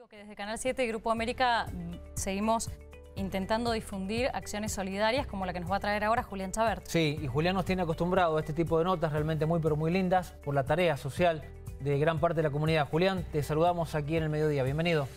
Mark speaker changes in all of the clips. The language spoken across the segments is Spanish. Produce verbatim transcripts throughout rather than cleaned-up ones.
Speaker 1: que desde Canal siete y Grupo América seguimos intentando difundir acciones solidarias como la que nos va a traer ahora Julián Chabert.
Speaker 2: Sí, y Julián nos tiene acostumbrado a este tipo de notas realmente muy pero muy lindas por la tarea social de gran parte de la comunidad. Julián, te saludamos aquí en el mediodía. Bienvenido.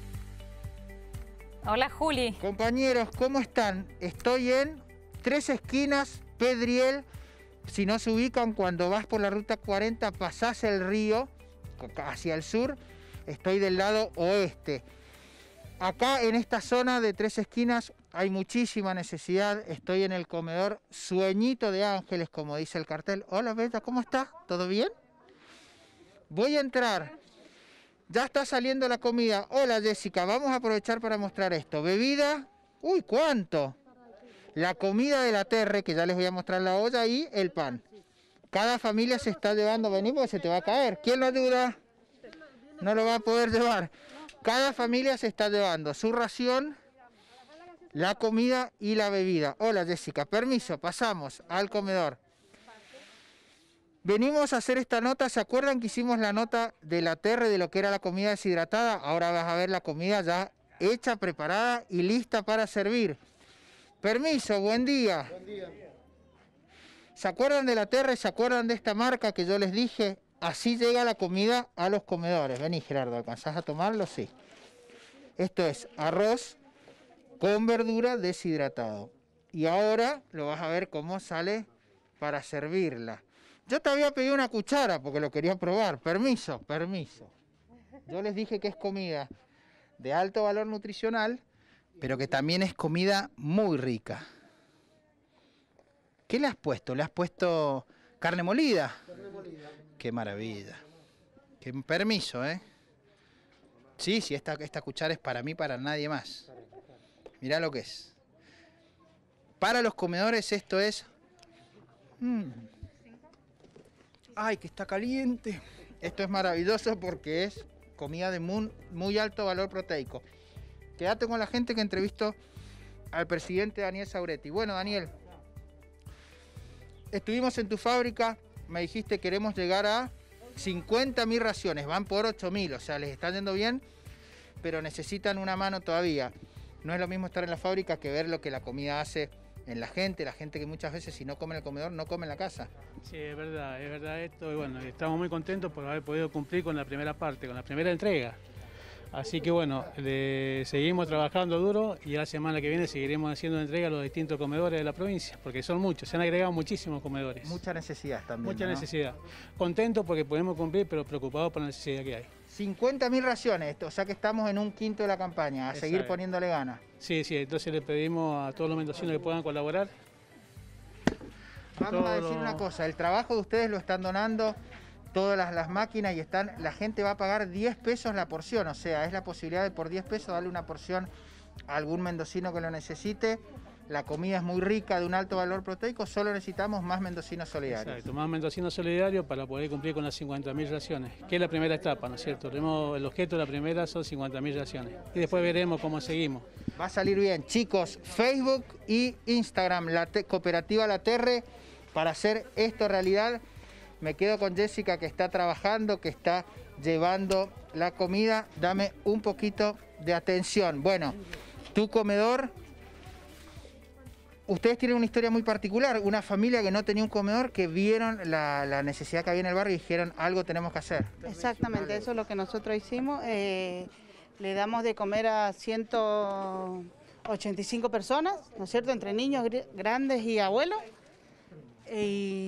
Speaker 1: Hola, Juli.
Speaker 3: Compañeros, ¿cómo están? Estoy en Tres Esquinas, Pedriel. Si no se ubican, cuando vas por la ruta cuarenta, pasás el río hacia el sur. Estoy del lado oeste. Acá en esta zona de Tres Esquinas hay muchísima necesidad. Estoy en el comedor Sueñito de Ángeles, como dice el cartel. Hola, Beta, ¿cómo estás? ¿Todo bien? Voy a entrar. Ya está saliendo la comida. Hola, Jessica, vamos a aprovechar para mostrar esto. Bebida. Uy, ¿cuánto? La comida de la Terre, que ya les voy a mostrar la olla, y el pan. Cada familia se está llevando. Vení porque se te va a caer. ¿Quién lo ayuda? No lo va a poder llevar. Cada familia se está llevando su ración, la comida y la bebida. Hola, Jessica, permiso, pasamos al comedor. Venimos a hacer esta nota. ¿Se acuerdan que hicimos la nota de la Terre de lo que era la comida deshidratada? Ahora vas a ver la comida ya hecha, preparada y lista para servir. Permiso, buen día.
Speaker 4: Buen día.
Speaker 3: ¿Se acuerdan de la Terre? ¿Se acuerdan de esta marca que yo les dije? Así llega la comida a los comedores. Vení, Gerardo, ¿alcanzás a tomarlo? Sí. Esto es arroz con verdura deshidratado. Y ahora lo vas a ver cómo sale para servirla. Yo te había pedido una cuchara porque lo quería probar. Permiso, permiso. Yo les dije que es comida de alto valor nutricional, pero que también es comida muy rica. ¿Qué le has puesto? ¿Le has puesto carne molida?
Speaker 4: Carne molida.
Speaker 3: Qué maravilla. Qué permiso, ¿eh? Sí, sí, esta, esta cuchara es para mí, para nadie más. Mirá lo que es. Para los comedores esto es... Mm. ¡Ay, que está caliente! Esto es maravilloso porque es comida de muy, muy alto valor proteico. Quédate con la gente que entrevistó al presidente Daniel Sauretti. Bueno, Daniel, estuvimos en tu fábrica, me dijiste queremos llegar a cincuenta mil raciones, van por ocho mil, o sea, les está yendo bien, pero necesitan una mano todavía. No es lo mismo estar en la fábrica que ver lo que la comida hace en la gente, la gente que muchas veces si no come en el comedor, no come en la casa.
Speaker 5: Sí, es verdad, es verdad esto, y bueno, estamos muy contentos por haber podido cumplir con la primera parte, con la primera entrega. Así que bueno, le seguimos trabajando duro y la semana que viene seguiremos haciendo entrega a los distintos comedores de la provincia, porque son muchos, se han agregado muchísimos comedores.
Speaker 3: Mucha necesidad también.
Speaker 5: Mucha
Speaker 3: ¿no?
Speaker 5: necesidad. Contentos porque podemos cumplir, pero preocupados por la necesidad que hay.
Speaker 3: cincuenta mil raciones, o sea que estamos en un quinto de la campaña, a
Speaker 5: Exacto.
Speaker 3: seguir poniéndole ganas.
Speaker 5: Sí, sí, entonces le pedimos a todos los mendocinos que puedan colaborar.
Speaker 3: Vamos
Speaker 5: Todo...
Speaker 3: a decir una cosa, el trabajo de ustedes lo están donando todas las, las máquinas y están, la gente va a pagar diez pesos la porción, o sea, es la posibilidad de por diez pesos darle una porción a algún mendocino que lo necesite. La comida es muy rica, de un alto valor proteico, solo necesitamos más mendocinos solidarios.
Speaker 5: Exacto, más mendocinos solidarios para poder cumplir con las cincuenta mil raciones, que es la primera etapa, ¿no es cierto? El objeto de la primera son cincuenta mil raciones y después veremos cómo seguimos.
Speaker 3: Va a salir bien, chicos, Facebook y Instagram, la cooperativa La Terre, para hacer esto realidad. Me quedo con Jessica que está trabajando, que está llevando la comida. Dame un poquito de atención. Bueno, tu comedor... Ustedes tienen una historia muy particular, una familia que no tenía un comedor, que vieron la, la necesidad que había en el barrio y dijeron algo tenemos que hacer.
Speaker 6: Exactamente, eso es lo que nosotros hicimos. Eh, le damos de comer a ciento ochenta y cinco personas, ¿no es cierto?, entre niños, grandes y abuelos. Y...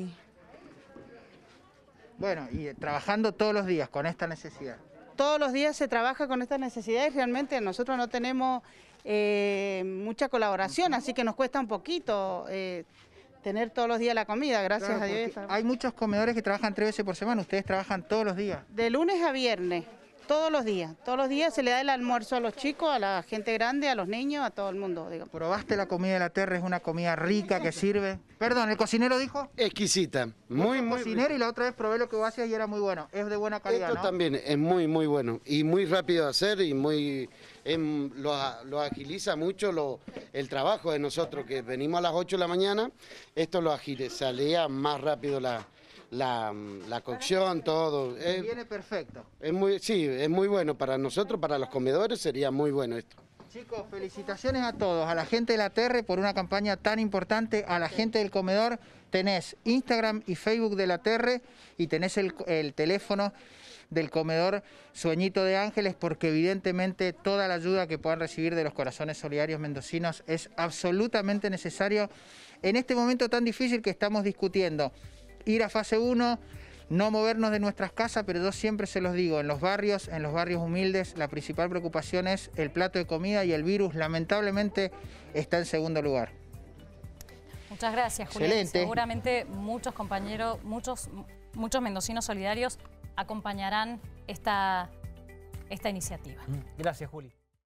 Speaker 3: Bueno, y trabajando todos los días con esta necesidad.
Speaker 6: Todos los días se trabaja con estas necesidades, realmente nosotros no tenemos eh, mucha colaboración, así que nos cuesta un poquito eh, tener todos los días la comida, gracias
Speaker 3: Claro,
Speaker 6: a Dios.
Speaker 3: hay muchos comedores que trabajan tres veces por semana, ustedes trabajan todos los días.
Speaker 6: De lunes a viernes, todos los días, todos los días se le da el almuerzo a los chicos, a la gente grande, a los niños, a todo el mundo, digamos.
Speaker 3: ¿Probaste la comida de la Terre? Es una comida rica que sirve. Perdón, ¿el cocinero dijo?
Speaker 4: Exquisita, muy, muy
Speaker 3: cocinero
Speaker 4: rica.
Speaker 3: Y la otra vez probé lo que vos hacías y era muy bueno. Es de buena calidad,
Speaker 4: Esto
Speaker 3: ¿no?
Speaker 4: también es muy, muy bueno y muy rápido de hacer y muy em, lo, lo agiliza mucho lo, el trabajo de nosotros, que venimos a las ocho de la mañana, esto lo agilizaría más rápido la, la, la cocción, todo. Es,
Speaker 3: Viene perfecto.
Speaker 4: es muy, sí, es muy bueno para nosotros, para los comedores sería muy bueno esto.
Speaker 3: Chicos, felicitaciones a todos, a la gente de la T E R R por una campaña tan importante, a la gente del comedor. Tenés Instagram y Facebook de la T E R R y tenés el, el teléfono del comedor Sueñito de Ángeles, porque evidentemente toda la ayuda que puedan recibir de los corazones solidarios mendocinos es absolutamente necesario en este momento tan difícil que estamos discutiendo. Ir a fase uno, no movernos de nuestras casas, pero yo siempre se los digo, en los barrios, en los barrios humildes, la principal preocupación es el plato de comida y el virus lamentablemente está en segundo lugar.
Speaker 1: Muchas gracias, Julián.
Speaker 3: Excelente.
Speaker 1: Seguramente muchos compañeros, muchos, muchos mendocinos solidarios acompañarán esta, esta iniciativa.
Speaker 2: Gracias, Juli.